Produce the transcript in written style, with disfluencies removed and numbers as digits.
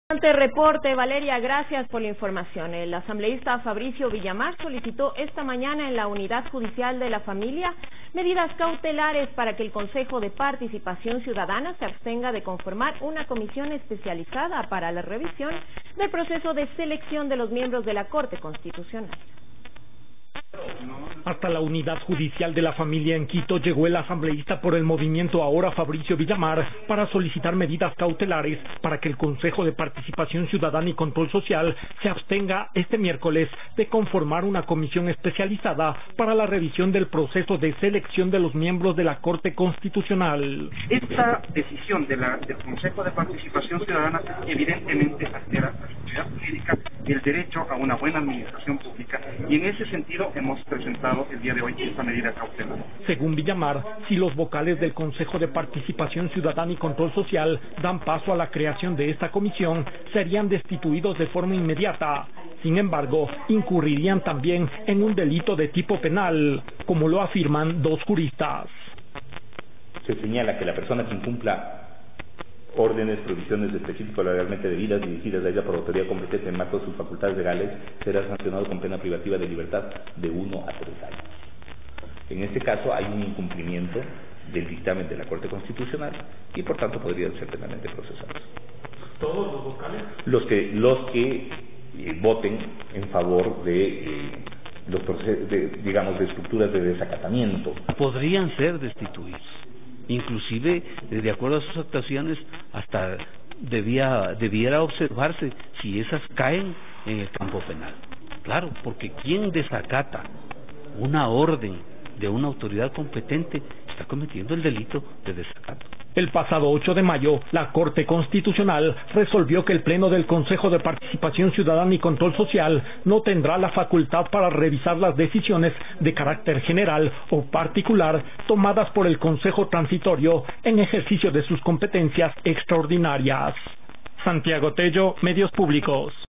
Ante reporte, Valeria, gracias por la información. El asambleísta Fabricio Villamar solicitó esta mañana en la Unidad Judicial de la Familia medidas cautelares para que el Consejo de Participación Ciudadana se abstenga de conformar una comisión especializada para la revisión del proceso de selección de los miembros de la Corte Constitucional. Hasta la Unidad Judicial de la Familia en Quito llegó el asambleísta por el movimiento Ahora Fabricio Villamar para solicitar medidas cautelares para que el Consejo de Participación Ciudadana y Control Social se abstenga este miércoles de conformar una comisión especializada para la revisión del proceso de selección de los miembros de la Corte Constitucional. Esta decisión del Consejo de Participación Ciudadana evidentemente altera la seguridad jurídica y el derecho a una buena administración pública, y en ese sentido hemos presentado el día de hoy esta medida cautelar. Según Villamar, si los vocales del Consejo de Participación Ciudadana y Control Social dan paso a la creación de esta comisión, serían destituidos de forma inmediata. Sin embargo, incurrirían también en un delito de tipo penal, como lo afirman dos juristas. Se señala que la persona que incumpla órdenes, provisiones específicas legalmente debidas dirigidas a ella por autoridad competente en marco de sus facultades legales será sancionado con pena privativa de libertad de 1 a 3 años. En este caso hay un incumplimiento del dictamen de la Corte Constitucional y por tanto podrían ser penalmente procesados. ¿Todos los vocales? Los que voten en favor de los procesos, de estructuras de desacatamiento. Podrían ser destituidos. Inclusive, de acuerdo a sus actuaciones, hasta debiera observarse si esas caen en el campo penal. Claro, porque quien desacata una orden de una autoridad competente está cometiendo el delito de desacato. El pasado 8 de mayo, la Corte Constitucional resolvió que el Pleno del Consejo de Participación Ciudadana y Control Social no tendrá la facultad para revisar las decisiones de carácter general o particular tomadas por el Consejo Transitorio en ejercicio de sus competencias extraordinarias. Santiago Tello, Medios Públicos.